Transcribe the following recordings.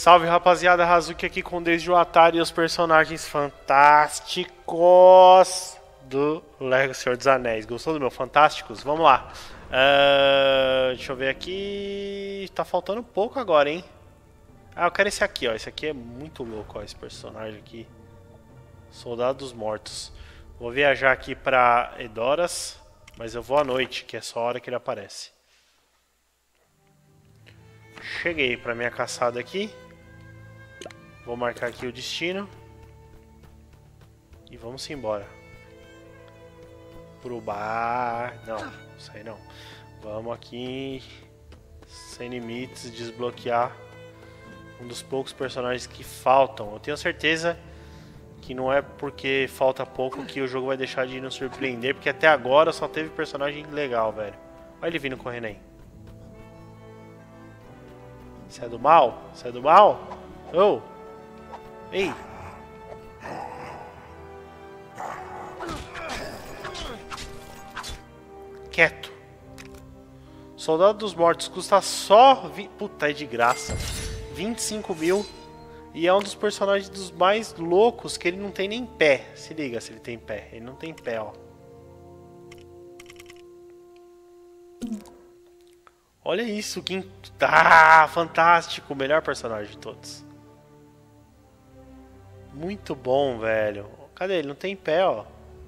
Salve rapaziada, Hazuki aqui com Desde o Atari e os personagens fantásticos do Lego Senhor dos Anéis. Gostou do meu Fantásticos? Vamos lá. Deixa eu ver aqui. Tá faltando pouco agora, hein? Ah, eu quero esse aqui, ó. Esse aqui é muito louco, ó. Esse personagem aqui. Soldado dos Mortos. Vou viajar aqui pra Edoras, mas eu vou à noite, que é só a hora que ele aparece. Cheguei pra minha caçada aqui. Vou marcar aqui o destino. E vamos embora. Pro bar. Não, isso aí não. Vamos aqui. Sem limites, desbloquear um dos poucos personagens que faltam. Eu tenho certeza que não é porque falta pouco que o jogo vai deixar de nos surpreender, porque até agora só teve personagem legal, velho. Olha ele vindo correndo aí. Você é do mal? Você é do mal? Oh! Ei! Quieto. Soldado dos Mortos custa só... Puta, é de graça. 25 mil. E é um dos personagens dos mais loucos que ele não tem nem pé. Se liga se ele tem pé. Ele não tem pé, ó. Olha isso, que fantástico, o melhor personagem de todos. Muito bom, velho. Cadê ele? Não tem pé, ó.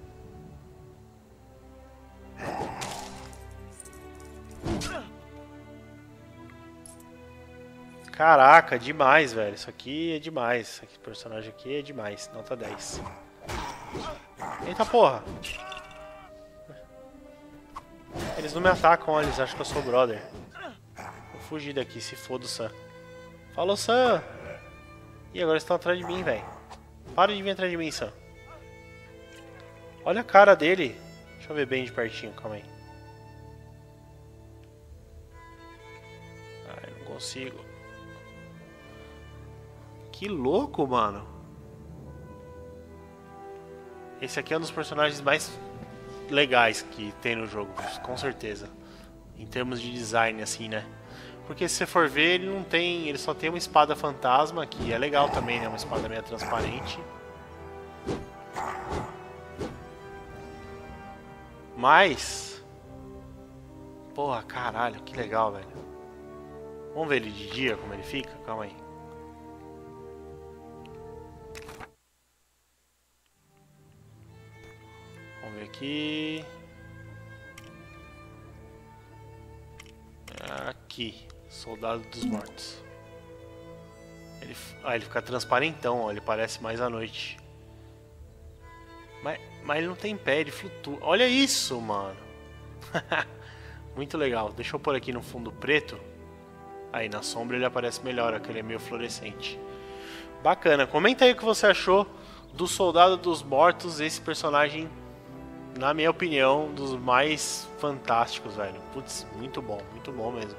Caraca, demais, velho. Isso aqui é demais. Esse personagem aqui é demais. Nota 10. Eita porra. Eles não me atacam, eles acham que eu sou brother. Vou fugir daqui, se foda o Sam. Falou, Sam! Ih, agora eles estão atrás de mim, velho. Para de vir atrás de mim, Sam. Olha a cara dele. Deixa eu ver bem de pertinho, calma aí. Ai, não consigo. Que louco, mano. Esse aqui é um dos personagens mais legais que tem no jogo, com certeza. Em termos de design, assim, né? Porque se você for ver, ele não tem. Ele só tem uma espada fantasma, que é legal também, né? Uma espada meio transparente. Mas. Porra, caralho, que legal, velho. Vamos ver ele de dia, como ele fica? Calma aí. Vamos ver aqui. Aqui, Soldado dos Mortos. Ele fica transparentão, ó, ele parece mais à noite. Mas ele não tem pé, ele flutua. Olha isso, mano. Muito legal. Deixa eu pôr aqui no fundo preto. Aí na sombra ele aparece melhor, aquele é meio fluorescente. Bacana. Comenta aí o que você achou do Soldado dos Mortos, esse personagem, na minha opinião, dos mais fantásticos, velho. Putz, muito bom mesmo.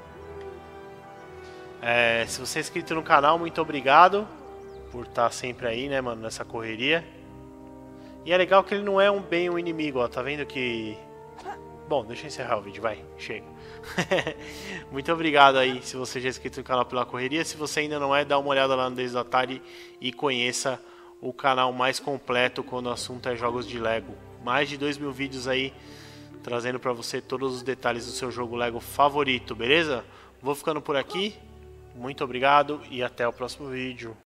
Se você é inscrito no canal, muito obrigado por estar sempre aí, né, mano, nessa correria. E é legal que ele não é bem um inimigo, ó, tá vendo que... Bom, deixa eu encerrar o vídeo, vai, chega. Muito obrigado aí, se você já é inscrito no canal pela correria. Se você ainda não é, dá uma olhada lá no Desde o Atari e conheça o canal mais completo quando o assunto é jogos de Lego. Mais de 2.000 vídeos aí, trazendo pra você todos os detalhes do seu jogo Lego favorito, beleza? Vou ficando por aqui, muito obrigado e até o próximo vídeo.